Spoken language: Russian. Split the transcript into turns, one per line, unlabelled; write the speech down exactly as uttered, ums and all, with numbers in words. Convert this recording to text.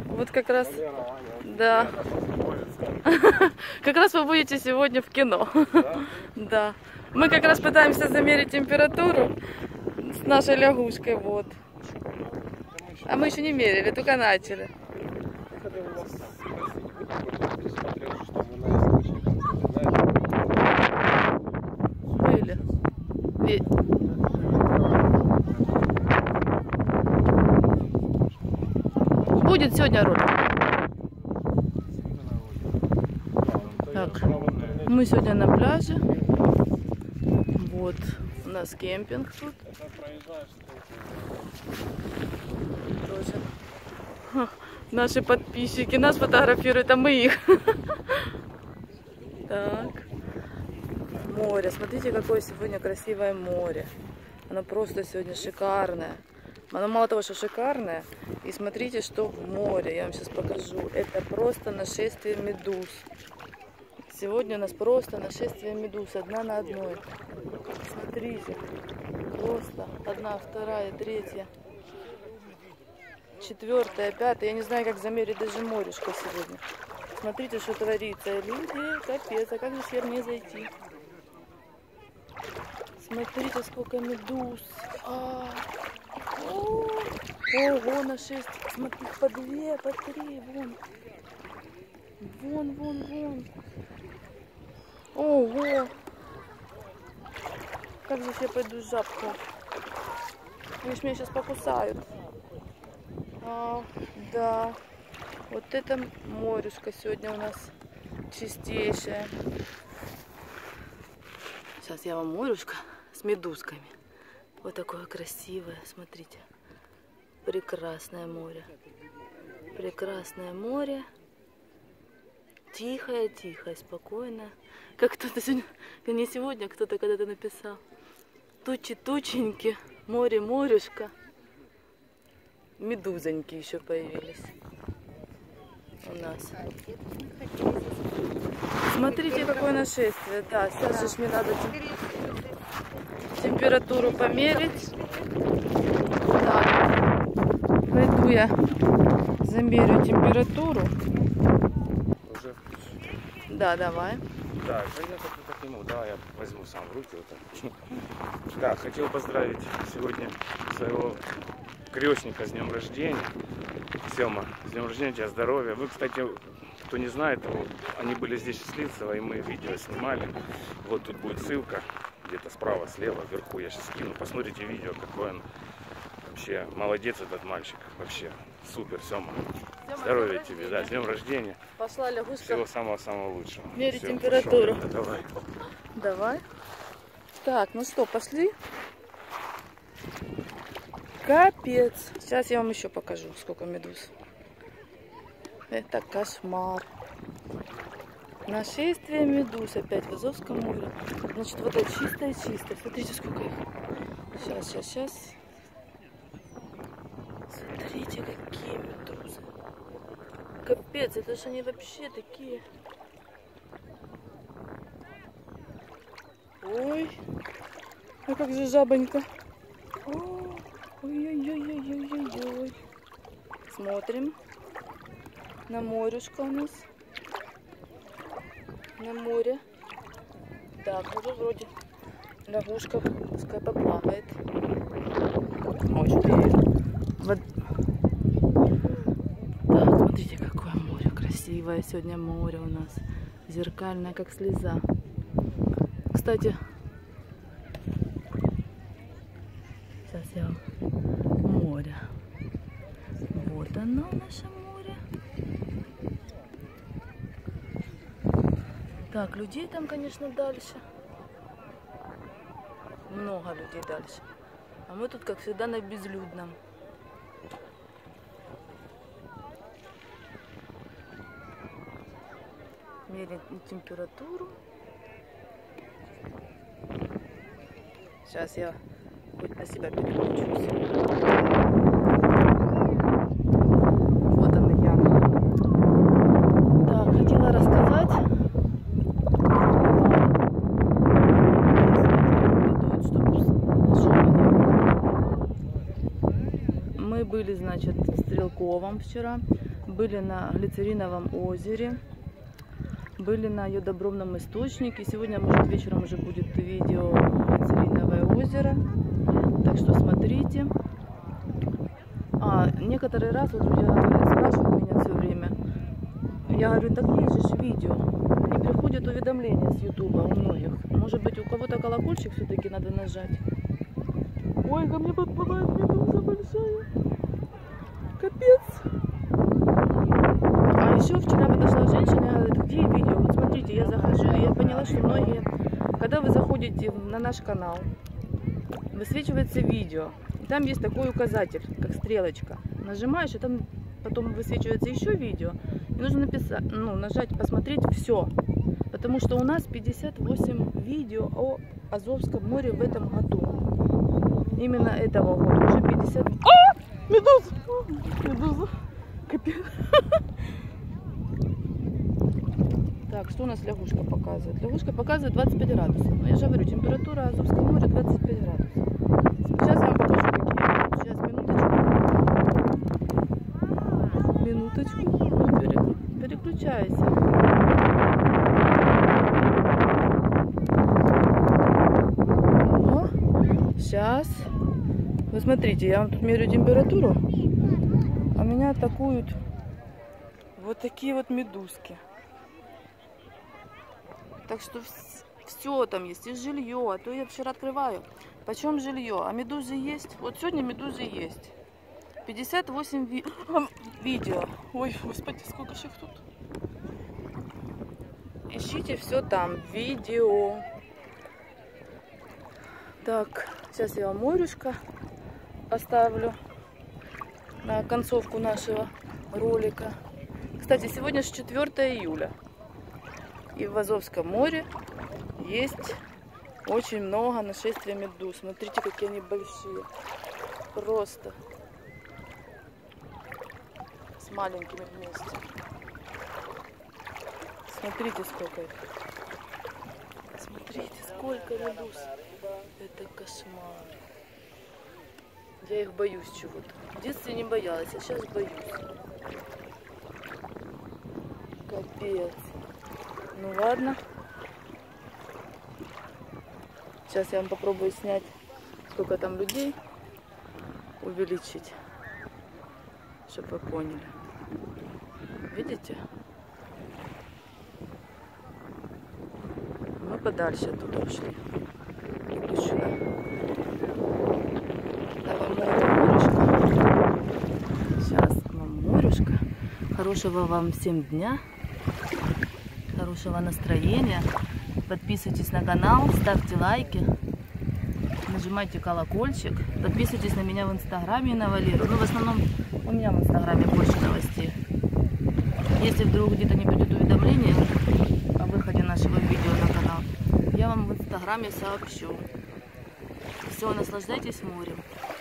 Вот как раз, да. Как раз вы будете сегодня в кино. Да. Мы как раз пытаемся замерить температуру с нашей лягушкой, вот. А мы еще не мерили, только начали. Были. Будет сегодня ролик. Так, мы сегодня на пляже. Вот, у нас кемпинг тут. Тоже. Ха, наши подписчики нас фотографируют, а мы их. Так. Море. Смотрите, какое сегодня красивое море. Оно просто сегодня шикарное. Оно мало того, что шикарное. И смотрите, что в море. Я вам сейчас покажу. Это просто нашествие медуз. Сегодня у нас просто нашествие медуз. Одна на одной. Смотрите. Просто одна, вторая, третья, четвертая, пятая. Я не знаю, как замерить даже морюшка сегодня. Смотрите, что творится. Люди, капец. А как же с не зайти? Смотрите, сколько медуз. А -а -а. Ого, на шесть. Смотрите, по две, по три. Вон. Вон, вон, вон. Ого. Как же я пойду в жабку? Они ж меня сейчас покусают. А, да. Вот это морюшка сегодня у нас чистейшая. Сейчас я вам морюшка с медузками. Вот такое красивое, смотрите. Прекрасное море. Прекрасное море. Тихое, тихое, спокойно. Как кто-то сегодня, не сегодня, кто-то когда-то написал. Тучи, тученьки, море, морюшка. Медузоньки еще появились у нас. Смотрите, какое нашествие. Да, сейчас же мне надо температуру померить. Так, пойду я замерю температуру.
Уже?
Да, давай.
Да, я как-то к нему, да, я возьму сам в руки. Вот так. Да, хотел поздравить сегодня своего крестника с днем рождения. Сема, с днем рождения, тебя здоровья. Вы, кстати, кто не знает, они были здесь в Слицево, и мы видео снимали. Вот тут будет ссылка, где-то справа, слева, вверху я сейчас скину. Посмотрите видео, какой он вообще молодец, этот мальчик. Вообще супер, Сема. Здоровья тебе, да, с днем рождения.
Пошла лягушка.
Всего самого-самого лучшего.
Мерить
Все,
температуру.
Пошел, давай.
Давай. Так, ну что, пошли. Капец. Сейчас я вам еще покажу, сколько медуз. Это кошмар. Нашествие медуз опять в Азовском море. Значит, вот это чистое-чистое. Смотрите, сколько их. Сейчас, сейчас, сейчас. Смотрите, какие медузы. Капец, это же они вообще такие. Ой, а как же жабонька. Ой-ой-ой-ой-ой-ой. Смотрим. На морюшка у нас. На море. Так, уже вроде лягушка пускай поплавает. Очень. Вот. Так, смотрите, какое море красивое сегодня море у нас. Зеркальное, как слеза. Кстати, сейчас я вам море. Вот оно, наше море. Так, людей там, конечно, дальше. Много людей дальше. А мы тут, как всегда, на безлюдном. Меряем температуру. Сейчас я хоть на себя переключусь. Вот она я. Так, хотела рассказать. Мы были, значит, в Стрелковом вчера. были на глицериновом озере, были на йодобромном источнике. Сегодня, может, вечером уже будет видео глицериновое озеро. Так что смотрите. А, некоторые раз вот люди спрашивают меня все время. Я говорю, так есть же видео. Не приходят уведомления с ютуба у многих. Может быть, у кого-то колокольчик все-таки надо нажать. Ой, ко мне подплывает медуза большая. Капец. А еще вчера подошла женщина и говорит, где видео? Вот смотрите, я захожу, и я поняла, что многие, когда вы заходите на наш канал, высвечивается видео. И там есть такой указатель, как стрелочка. Нажимаешь, и там потом высвечивается еще видео. И нужно написать, ну, нажать, посмотреть все. Потому что у нас пятьдесят восемь видео о Азовском море в этом году. Именно этого года. Уже пятьдесят... А! Медуза! Медуза! Капец! Так, что у нас лягушка показывает? Лягушка показывает двадцать пять градусов. Ну, я же говорю, температура Азовского моря двадцать пять градусов. Сейчас я вам покажу, какие. Сейчас, минуточку. Минуточку. Ну, пере... Переключайся. О, сейчас. Вы смотрите, я вам тут меряю температуру, а меня атакуют вот такие вот медузки. Так что все там есть, и жилье. А то я вчера открываю. Почем жилье? А медузы есть? Вот сегодня медузы есть. пятьдесят восемь ви... видео. Ой, господи, сколько же их тут. Ищите все там. Видео. Так, сейчас я вам морюшка оставлю на концовку нашего ролика. Кстати, сегодня же четвёртое июля. И в Азовском море есть очень много нашествия медуз. Смотрите, какие они большие. Просто. С маленькими вместе. Смотрите, сколько их. Смотрите, сколько медуз. Это кошмар. Я их боюсь чего-то. В детстве не боялась, а сейчас боюсь. Капец. Ну ладно. Сейчас я вам попробую снять, сколько там людей, увеличить, чтобы вы поняли. Видите? Мы подальше оттуда ушли. Иду сюда. Давай, морюшка. Сейчас, морюшка. Хорошего вам всем дня. Хорошего настроения. Подписывайтесь на канал, ставьте лайки, нажимайте колокольчик, подписывайтесь на меня в инстаграме и на Валеру. Ну, в основном у меня в инстаграме больше новостей. Если вдруг где-то не будет уведомления о выходе нашего видео на канал, я вам в инстаграме сообщу. Все, наслаждайтесь морем.